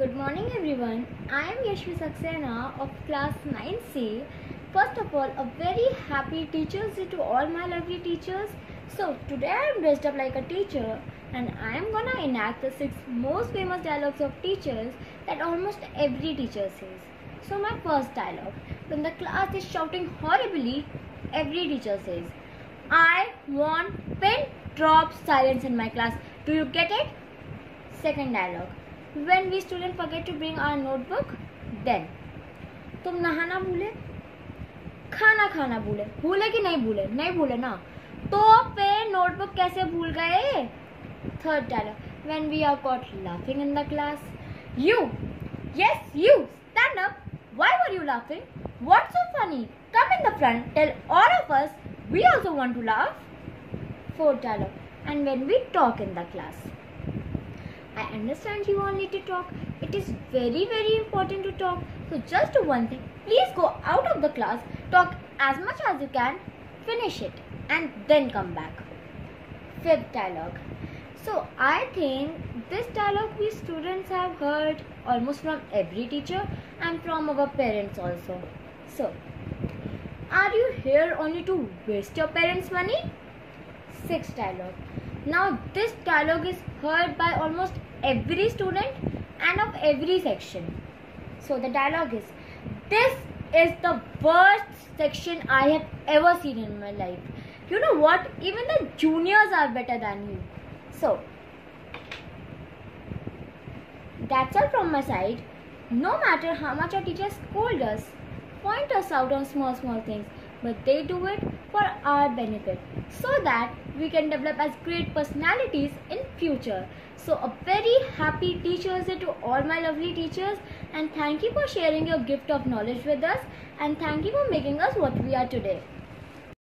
Good morning everyone. I am Yashvi Saxena of class 9C. First of all, a very happy Teachers Day to all my lovely teachers. So today I am dressed up like a teacher and I am gonna enact the 6 most famous dialogues of teachers that almost every teacher says. So my first dialogue, when the class is shouting horribly, every teacher says, I want pin drop silence in my class. Do you get it? Second dialogue, when we students forget to bring our notebook, then तुम नहाना भूले, खाना खाना भूले, भूले कि नहीं भूले? नहीं भूले ना, तो फिर नोटबुक कैसे भूल गए? Third dialogue, when we are caught laughing in the class, you, yes you, stand up. Why were you laughing? What's so funny? Come in the front. Tell all of us. We also want to laugh. Fourth dialogue, and when we talk in the class. I understand you all need to talk. It is very important to talk. So just do one thing. Please go out of the class, talk as much as you can, finish it and then come back. Fifth dialogue. So I think this dialogue we students have heard almost from every teacher and from our parents also. So, are you here only to waste your parents' money? Sixth dialogue. Now this dialogue is heard by almost every student and of every section. So the dialogue is, this is the worst section I have ever seen in my life. You know what? Even the juniors are better than you. So that's all from my side. No matter how much our teachers scold us, point us out on small things, but they do it for our benefit so that we can develop as great personalities in future. So a very happy Teachers Day to all my lovely teachers, and thank you for sharing your gift of knowledge with us, and thank you for making us what we are today.